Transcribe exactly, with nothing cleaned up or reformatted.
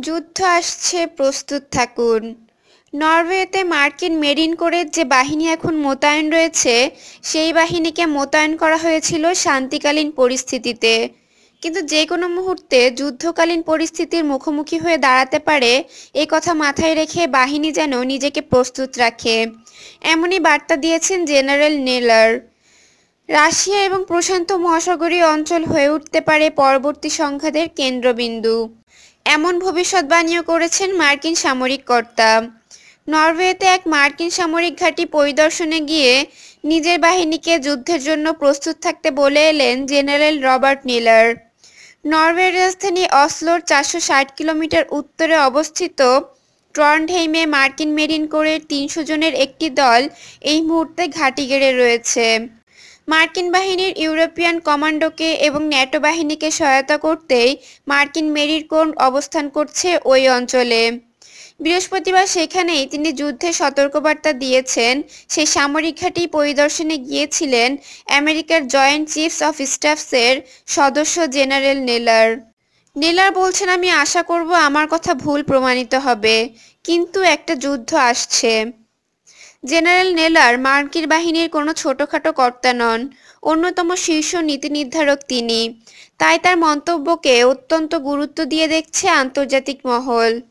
যুদ্ধ আসছে, প্রস্তুত থাকুন। নরওয়েতে মার্কিন মেরিন কোরের যে বাহিনী এখন মোতায়েন রয়েছে, সেই বাহিনীকে মোতায়েন করা হয়েছিল শান্তিকালীন পরিস্থিতিতে। কিন্তু যে কোনো মুহূর্তে যুদ্ধকালীন পরিস্থিতির মুখোমুখি হয়ে দাঁড়াতে পারে, এ কথা মাথায় রেখে বাহিনী যেন নিজেকে প্রস্তুত রাখে। এমনই বার্তা দিয়েছেন জেনারেল নেলার। রাশিয়া এবং প্রশান্ত মহাসাগরীয় অঞ্চল হয়ে উঠতে পারে পরবর্তী সংঘাতের কেন্দ্রবিন্দু, এমন ভবিষ্যৎবাণীও করেছেন মার্কিন সামরিক কর্তা। নরওয়েতে এক মার্কিন সামরিক ঘাঁটি পরিদর্শনে গিয়ে নিজের বাহিনীকে যুদ্ধের জন্য প্রস্তুত থাকতে বলে এলেন জেনারেল রবার্ট নিলার। নরওয়ের রাজধানী অসলোর চারশো ষাট কিলোমিটার উত্তরে অবস্থিত ট্রন্ডহেইমে মার্কিন মেরিন কোরের তিনশো জনের একটি দল এই মুহূর্তে ঘাঁটি গেড়ে রয়েছে। মার্কিন বাহিনীর ইউরোপিয়ান কমান্ডোকে এবং ন্যাটো বাহিনীকে সহায়তা করতেই মার্কিন মেরিন কোর অবস্থান করছে ওই অঞ্চলে। বৃহস্পতিবার সেখানেই তিনি যুদ্ধের সতর্কবার্তা দিয়েছেন। সেই সামরিক ঘাঁটি পরিদর্শনে গিয়েছিলেন আমেরিকার জয়েন্ট চিফস অফ স্টাফসের সদস্য জেনারেল নেলার। নেলার বলছেন, আমি আশা করব আমার কথা ভুল প্রমাণিত হবে, কিন্তু একটা যুদ্ধ আসছে। জেনারেল নেলার মার্কিন বাহিনীর কোনো ছোটখাটো কর্তা নন, অন্যতম শীর্ষ নীতি নির্ধারক তিনি। তাই তার মন্তব্যকে অত্যন্ত গুরুত্ব দিয়ে দেখছে আন্তর্জাতিক মহল।